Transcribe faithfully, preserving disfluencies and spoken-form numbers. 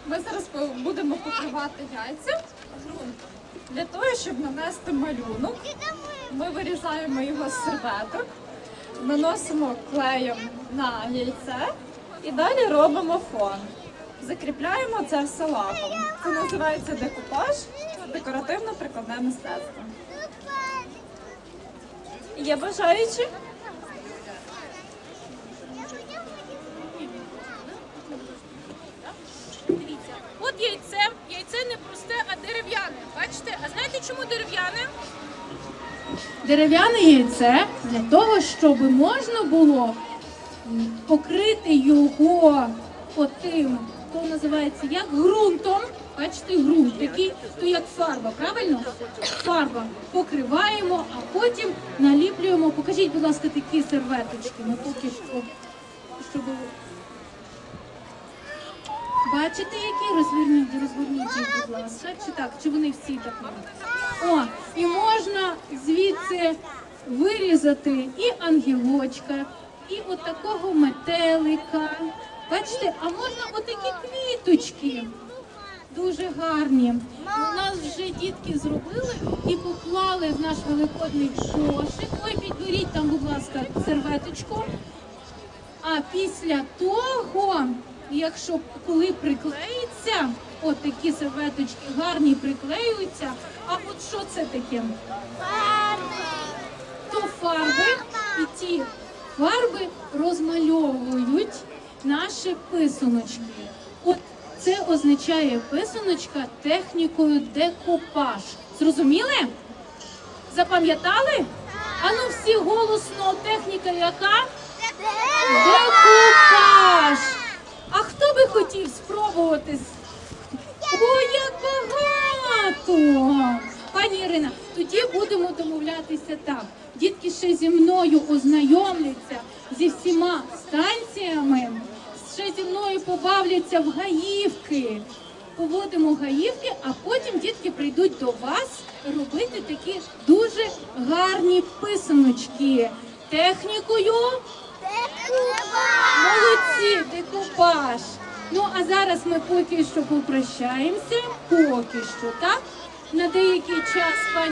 Ми зараз будемо покривати яйця ґрунтом. Для того, щоб нанести малюнок, ми вирізаємо його з серветок, наносимо клеєм на яйце і далі робимо фон. Закріпляємо це все лаком. Це називається декупаж, декоративно-прикладне мистецтво. Є бажаючі? Дивіться, от яйце, яйце не просте, а дерев'яне. Бачите? А знаєте, чому дерев'яне? Дерев'яне яйце для того, щоб можна було покрити його отим, то називається як ґрунтом. Бачите, ґрунт такий, то як фарба, правильно? Фарба. Покриваємо, а потім наліплюємо. Покажіть, будь ласка, такі серветочки. Ми поки що, щоб... Бачите, які? Розверніть, розверніть їх, будь ласка. Чи так? Чи вони всі такі? О, і можна звідси вирізати і ангелочка, і от такого метелика. Бачите, а можна отакі квіточки. Дуже гарні. У нас вже дітки зробили і поклали в наш великодний кошик. Ой, підберіть там, будь ласка, серветочку. А після того, якщо коли приклеїться, от такі серветочки гарні приклеюються, а от що це таке? Фарби. То фарби, і ті фарби розмальовують наші писаночки. От це означає писаночка технікою декупаж. Зрозуміли? Запам'ятали? А ну всі голосно, техніка яка? Декупаж! А хто би хотів спробувати? Ой, як багато! Пані Ірина, тоді будемо домовлятися так. Дітки ще зі мною ознайомляться зі всіма станціями, ще зі мною побавляться в гаївки. Поводимо гаївки, а потім дітки прийдуть до вас робити такі дуже гарні писаночки. Технікою? Молодці, декупаж. Ну, а зараз ми поки що попрощаємося, поки що, так? На деякий час, пані